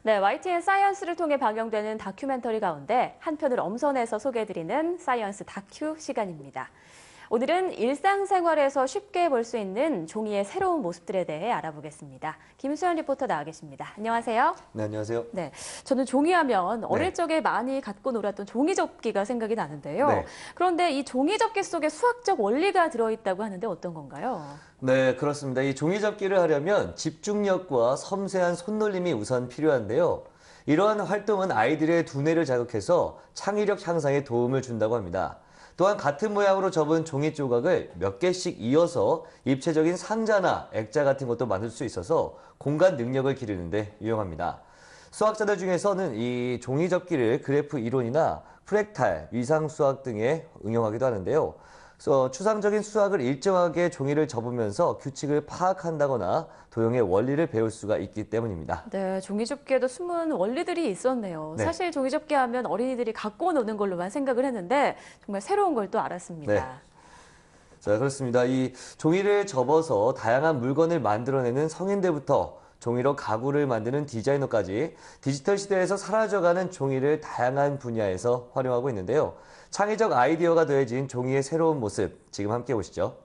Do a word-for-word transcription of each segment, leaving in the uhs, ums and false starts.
네, 와이티엔 사이언스를 통해 방영되는 다큐멘터리 가운데 한 편을 엄선해서 소개해드리는 사이언스 다큐 시간입니다. 오늘은 일상생활에서 쉽게 볼 수 있는 종이의 새로운 모습들에 대해 알아보겠습니다. 김수현 리포터 나와 계십니다. 안녕하세요. 네, 안녕하세요. 네, 저는 종이하면 어릴 네. 적에 많이 갖고 놀았던 종이접기가 생각이 나는데요. 네. 그런데 이 종이접기 속에 수학적 원리가 들어있다고 하는데 어떤 건가요? 네, 그렇습니다. 이 종이접기를 하려면 집중력과 섬세한 손놀림이 우선 필요한데요. 이러한 활동은 아이들의 두뇌를 자극해서 창의력 향상에 도움을 준다고 합니다. 또한 같은 모양으로 접은 종이 조각을 몇 개씩 이어서 입체적인 상자나 액자 같은 것도 만들 수 있어서 공간 능력을 기르는 데 유용합니다. 수학자들 중에서는 이 종이 접기를 그래프 이론이나 프랙탈, 위상수학 등에 응용하기도 하는데요. 그래서 추상적인 수학을 일정하게 종이를 접으면서 규칙을 파악한다거나 도형의 원리를 배울 수가 있기 때문입니다. 네, 종이접기에도 숨은 원리들이 있었네요. 네. 사실 종이접기 하면 어린이들이 갖고 노는 걸로만 생각을 했는데 정말 새로운 걸 또 알았습니다. 네. 자, 그렇습니다. 이 종이를 접어서 다양한 물건을 만들어내는 성인들부터 종이로 가구를 만드는 디자이너까지 디지털 시대에서 사라져가는 종이를 다양한 분야에서 활용하고 있는데요. 창의적 아이디어가 더해진 종이의 새로운 모습, 지금 함께 보시죠.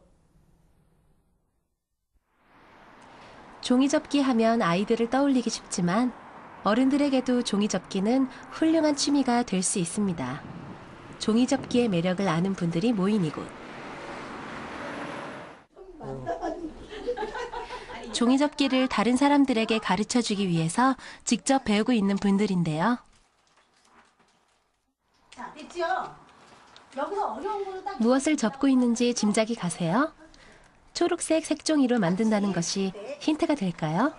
종이접기 하면 아이들을 떠올리기 쉽지만 어른들에게도 종이접기는 훌륭한 취미가 될 수 있습니다. 종이접기의 매력을 아는 분들이 모인 이곳. 종이접기를 다른 사람들에게 가르쳐주기 위해서 직접 배우고 있는 분들인데요. 자, 됐죠? 여기서 어려운 거는 딱 무엇을 접고 있는지 짐작이 가세요? 초록색 색종이로 만든다는 것이 힌트가 될까요?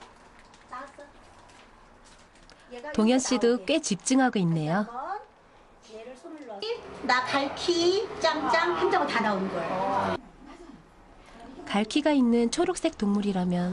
동현 씨도 꽤 집중하고 있네요. 얘를 손을 넣어. 나 갈키, 짱짱, 한자고 다 나오는 거예요. 갈퀴가 있는 초록색 동물이라면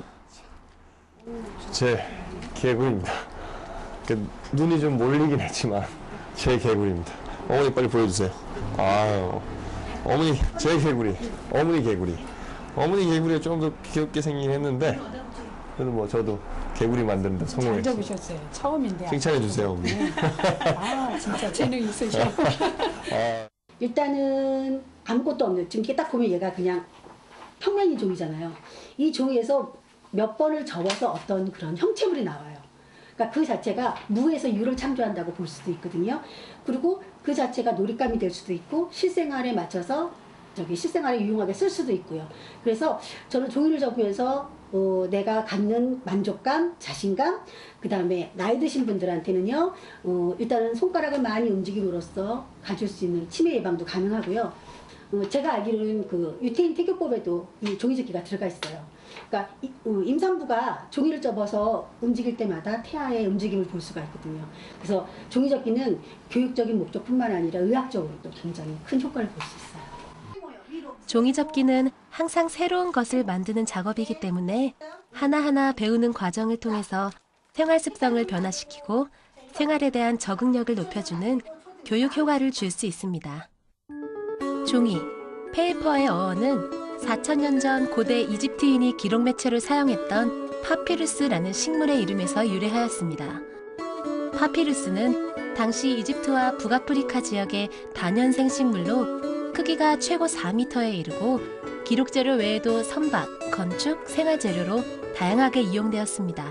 제 개구리입니다. 그 눈이 좀 몰리긴 했지만 제 개구리입니다. 어머니 빨리 보여주세요. 아유, 어머니 제 개구리, 어머니 개구리. 어머니 개구리가 좀 더 귀엽게 생기긴 했는데 그래도 뭐 저도 개구리 만드는 데 잘 성공했어요. 접으셨어요. 처음인데. 칭찬해 주세요, 어머니. 아, 진짜 재능 있으셔. 아. 일단은 아무것도 없는, 지금 이렇게 딱 보면 얘가 그냥 평면인 종이잖아요. 이 종이에서 몇 번을 접어서 어떤 그런 형체물이 나와요. 그러니까 그 자체가 무에서 유를 창조한다고 볼 수도 있거든요. 그리고 그 자체가 놀잇감이 될 수도 있고 실생활에 맞춰서 저기 실생활에 유용하게 쓸 수도 있고요. 그래서 저는 종이를 접으면서 어, 내가 갖는 만족감, 자신감, 그 다음에 나이 드신 분들한테는요, 어, 일단은 손가락을 많이 움직임으로써 가질 수 있는 치매 예방도 가능하고요. 어, 제가 알기로는 그 유태인 태교법에도 이 종이접기가 들어가 있어요. 그러니까 이, 어, 임산부가 종이를 접어서 움직일 때마다 태아의 움직임을 볼 수가 있거든요. 그래서 종이접기는 교육적인 목적뿐만 아니라 의학적으로도 굉장히 큰 효과를 볼 수 있어요. 종이접기는 항상 새로운 것을 만드는 작업이기 때문에 하나하나 배우는 과정을 통해서 생활 습성을 변화시키고 생활에 대한 적응력을 높여주는 교육 효과를 줄 수 있습니다. 종이, 페이퍼의 어원은 사천 년 전 고대 이집트인이 기록 매체로 사용했던 파피루스라는 식물의 이름에서 유래하였습니다. 파피루스는 당시 이집트와 북아프리카 지역의 다년생 식물로 크기가 최고 사 미터에 이르고 기록 재료 외에도 선박, 건축, 생활 재료로 다양하게 이용되었습니다.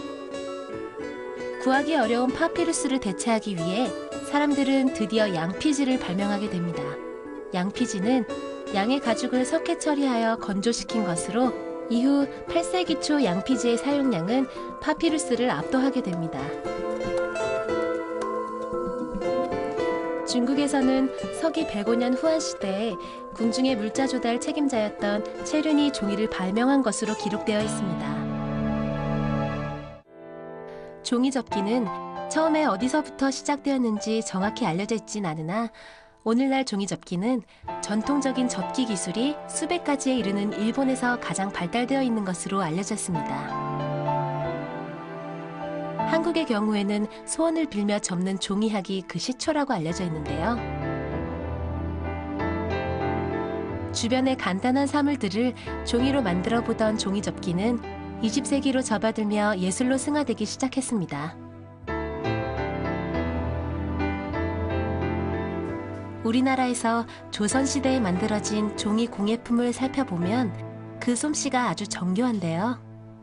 구하기 어려운 파피루스를 대체하기 위해 사람들은 드디어 양피지를 발명하게 됩니다. 양피지는 양의 가죽을 석회 처리하여 건조시킨 것으로 이후 팔 세기 초 양피지의 사용량은 파피루스를 압도하게 됩니다. 중국에서는 서기 백오 년 후한 시대에 궁중의 물자 조달 책임자였던 체륜이 종이를 발명한 것으로 기록되어 있습니다. 종이접기는 처음에 어디서부터 시작되었는지 정확히 알려져 있진 않으나 오늘날 종이접기는 전통적인 접기 기술이 수백 가지에 이르는 일본에서 가장 발달되어 있는 것으로 알려졌습니다. 한국의 경우에는 소원을 빌며 접는 종이학이 그 시초라고 알려져 있는데요. 주변의 간단한 사물들을 종이로 만들어 보던 종이접기는 이십 세기로 접어들며 예술로 승화되기 시작했습니다. 우리나라에서 조선시대에 만들어진 종이 공예품을 살펴보면 그 솜씨가 아주 정교한데요.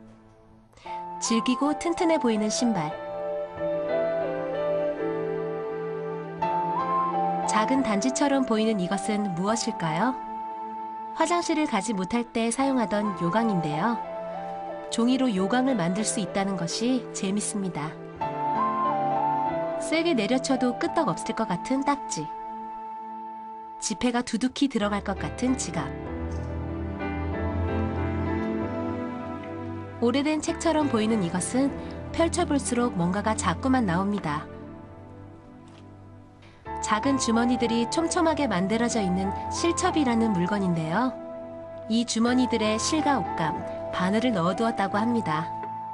질기고 튼튼해 보이는 신발, 작은 단지처럼 보이는 이것은 무엇일까요? 화장실을 가지 못할 때 사용하던 요강인데요. 종이로 요강을 만들 수 있다는 것이 재밌습니다. 세게 내려쳐도 끄떡없을 것 같은 딱지, 지폐가 두둑히 들어갈 것 같은 지갑, 오래된 책처럼 보이는 이것은 펼쳐볼수록 뭔가가 자꾸만 나옵니다. 작은 주머니들이 촘촘하게 만들어져 있는 실첩이라는 물건인데요. 이 주머니들의 실과 옷감, 바늘을 넣어두었다고 합니다.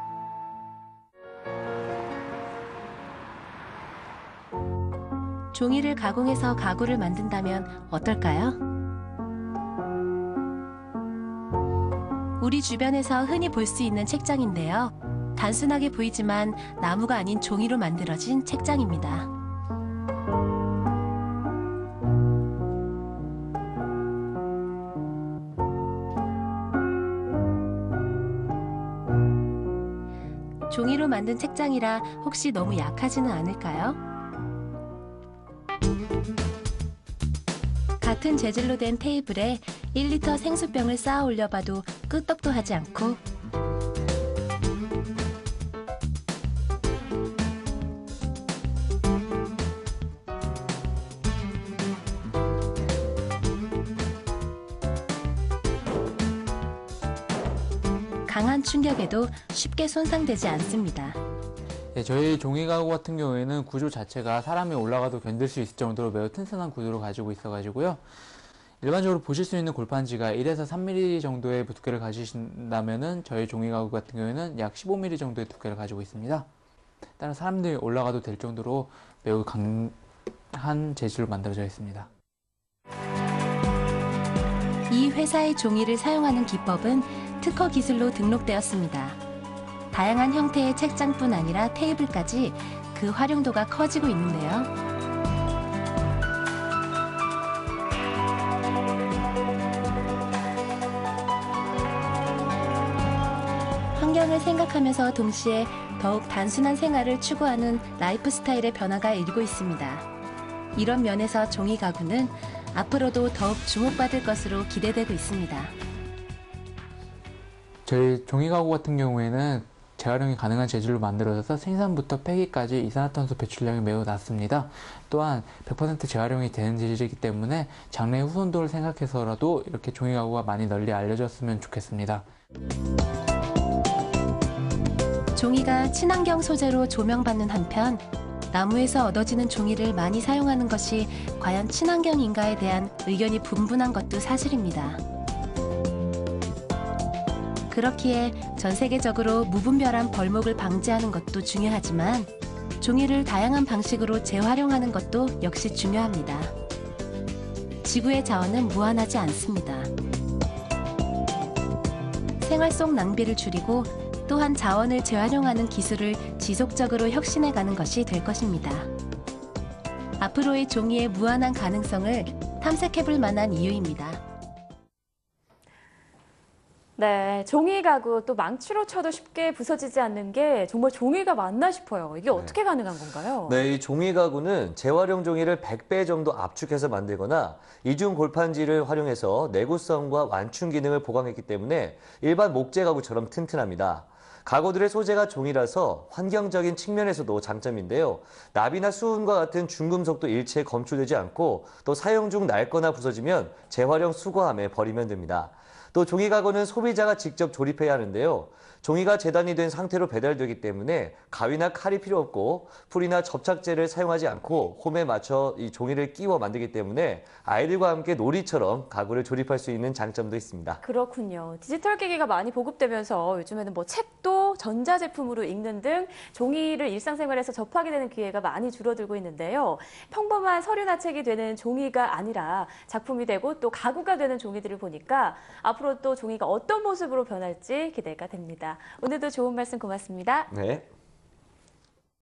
종이를 가공해서 가구를 만든다면 어떨까요? 우리 주변에서 흔히 볼 수 있는 책장인데요. 단순하게 보이지만 나무가 아닌 종이로 만들어진 책장입니다. 종이로 만든 책장이라 혹시 너무 약하지는 않을까요? 같은 재질로 된 테이블에 일 리터 생수병을 쌓아 올려봐도 끄떡도 하지 않고 강한 충격에도 쉽게 손상되지 않습니다. 네, 저희 종이 가구 같은 경우에는 구조 자체가 사람이 올라가도 견딜 수 있을 정도로 매우 튼튼한 구조를 가지고 있어가지고요. 일반적으로 보실 수 있는 골판지가 일에서 삼 밀리미터 정도의 두께를 가지신다면은 저희 종이 가구 같은 경우에는 약 십오 밀리미터 정도의 두께를 가지고 있습니다. 따라 사람들이 올라가도 될 정도로 매우 강한 재질로 만들어져 있습니다. 이 회사의 종이를 사용하는 기법은 특허 기술로 등록되었습니다. 다양한 형태의 책장뿐 아니라 테이블까지 그 활용도가 커지고 있는데요. 환경을 생각하면서 동시에 더욱 단순한 생활을 추구하는 라이프 스타일의 변화가 일고 있습니다. 이런 면에서 종이 가구는 앞으로도 더욱 주목받을 것으로 기대되고 있습니다. 저희 종이 가구 같은 경우에는 재활용이 가능한 재질로 만들어져서 생산부터 폐기까지 이산화탄소 배출량이 매우 낮습니다. 또한 백 퍼센트 재활용이 되는 재질이기 때문에 장래 후손도를 생각해서라도 이렇게 종이 가구가 많이 널리 알려졌으면 좋겠습니다. 종이가 친환경 소재로 조명받는 한편 나무에서 얻어지는 종이를 많이 사용하는 것이 과연 친환경인가에 대한 의견이 분분한 것도 사실입니다. 그렇기에 전 세계적으로 무분별한 벌목을 방지하는 것도 중요하지만 종이를 다양한 방식으로 재활용하는 것도 역시 중요합니다. 지구의 자원은 무한하지 않습니다. 생활 속 낭비를 줄이고 또한 자원을 재활용하는 기술을 지속적으로 혁신해가는 것이 될 것입니다. 앞으로의 종이의 무한한 가능성을 탐색해볼 만한 이유입니다. 네, 종이 가구 또 망치로 쳐도 쉽게 부서지지 않는 게 정말 종이가 맞나 싶어요. 이게 어떻게 가능한 건가요? 네, 이 종이 가구는 재활용 종이를 백 배 정도 압축해서 만들거나 이중 골판지를 활용해서 내구성과 완충 기능을 보강했기 때문에 일반 목재 가구처럼 튼튼합니다. 가구들의 소재가 종이라서 환경적인 측면에서도 장점인데요. 납이나 수은과 같은 중금속도 일체에 검출되지 않고 또 사용 중 낡거나 부서지면 재활용 수거함에 버리면 됩니다. 또 종이 가구는 소비자가 직접 조립해야 하는데요. 종이가 재단이 된 상태로 배달되기 때문에 가위나 칼이 필요 없고 풀이나 접착제를 사용하지 않고 홈에 맞춰 이 종이를 끼워 만들기 때문에 아이들과 함께 놀이처럼 가구를 조립할 수 있는 장점도 있습니다. 그렇군요. 디지털 기기가 많이 보급되면서 요즘에는 뭐 책도 전자제품으로 읽는 등 종이를 일상생활에서 접하게 되는 기회가 많이 줄어들고 있는데요. 평범한 서류나 책이 되는 종이가 아니라 작품이 되고 또 가구가 되는 종이들을 보니까 앞으로 또 종이가 어떤 모습으로 변할지 기대가 됩니다. 오늘도 좋은 말씀 고맙습니다. 네.